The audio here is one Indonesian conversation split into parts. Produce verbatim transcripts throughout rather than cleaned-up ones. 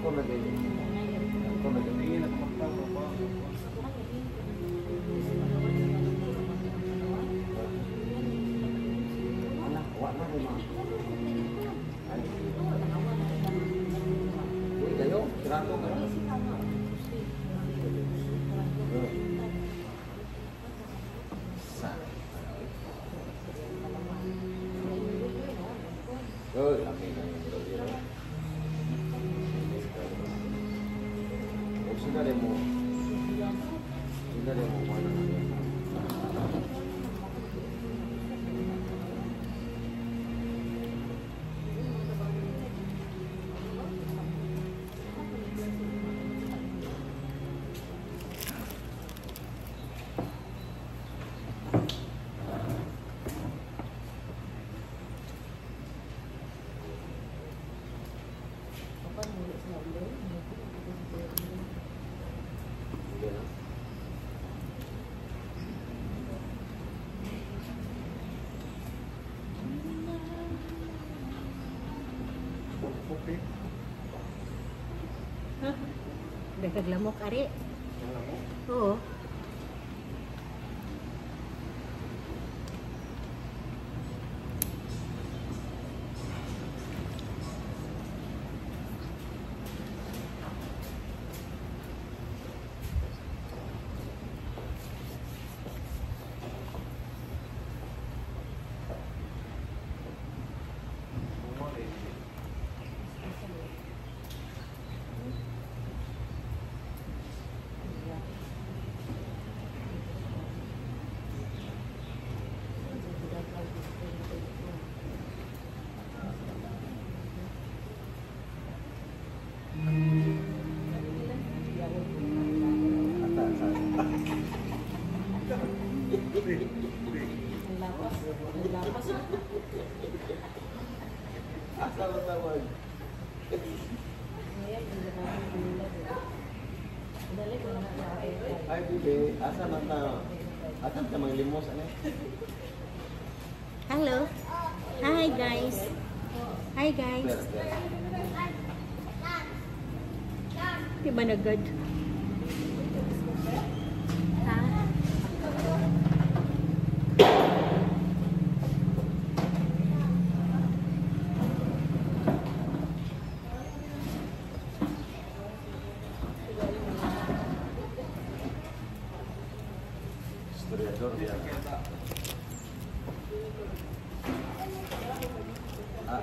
Angkor lagi. Angkor lagi. Ingin aku makan apa? Anak kuat lah memang. Ini kayu serangkau kan? Oh, amin amin. Sudah demo, sudah demo mana? Udah kaglamok, Ari. Oo. Asal tahu. Hai Bibi, asal mata. Asal sama limos ni. Halo. Hi guys. Hi guys. Di mana God? Historiador dia. Ah.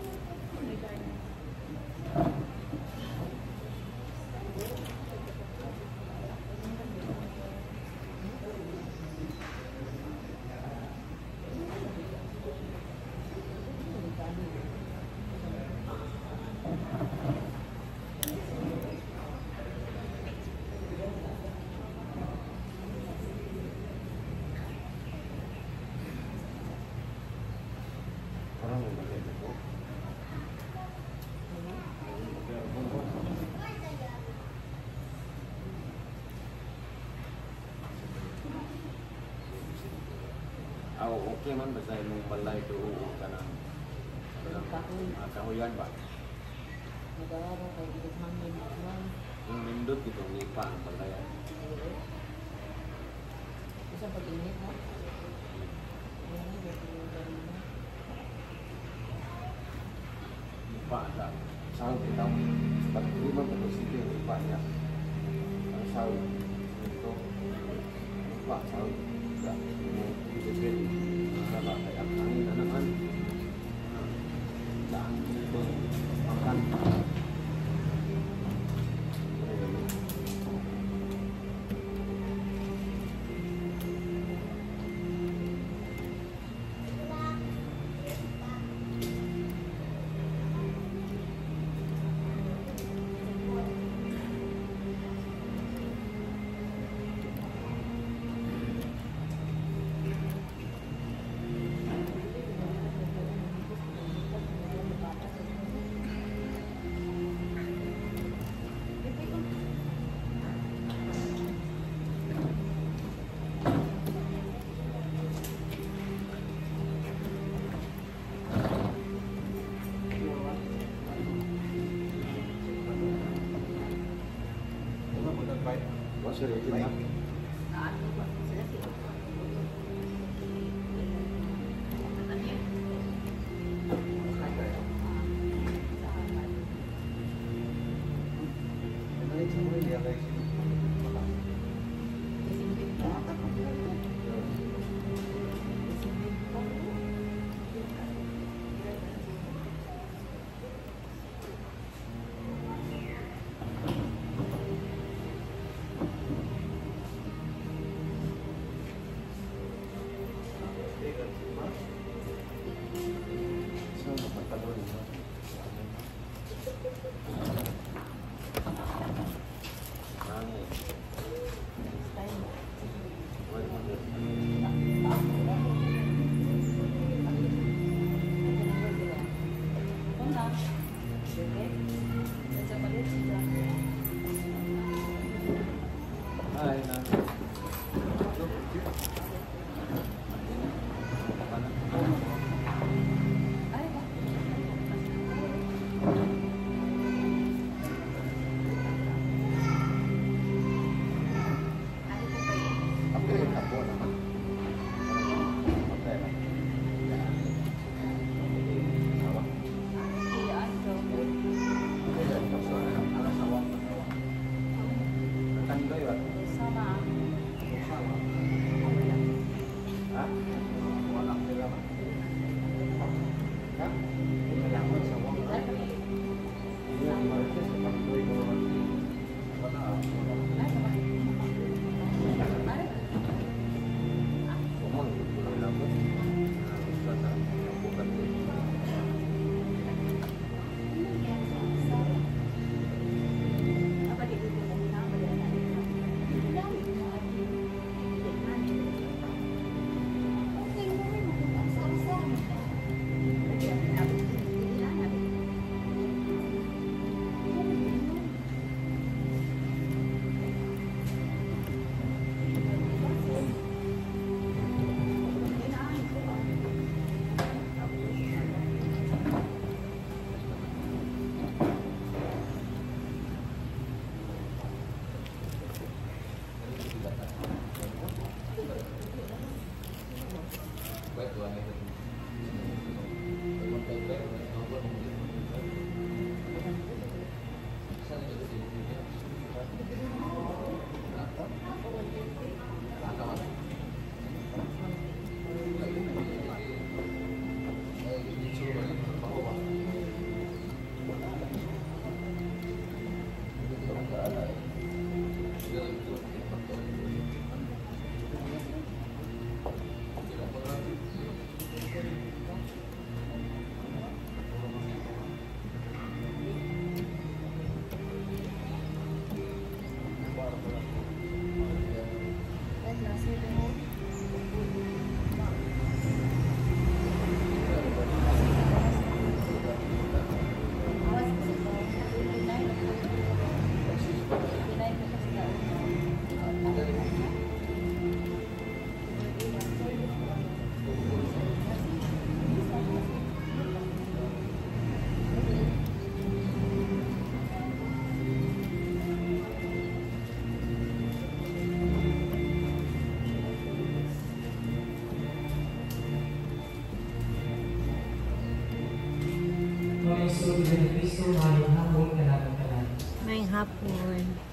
Orang memakai buku. Oh, okey man bahasa yang balai itu kana kahuyan Pak. Negara kayak gitu mangin man. Yung mindot gitu nipa ang balay. Bisa pag-init ha. Ini betul dari Nipa ada. Sahod kita pag lima po sito yung nipa niya. Ang sahod ito nipa sahod ya. Ibigay sa bakay ang hangin na naman. Saan ito makan. seriusin ya. Maayong hapon.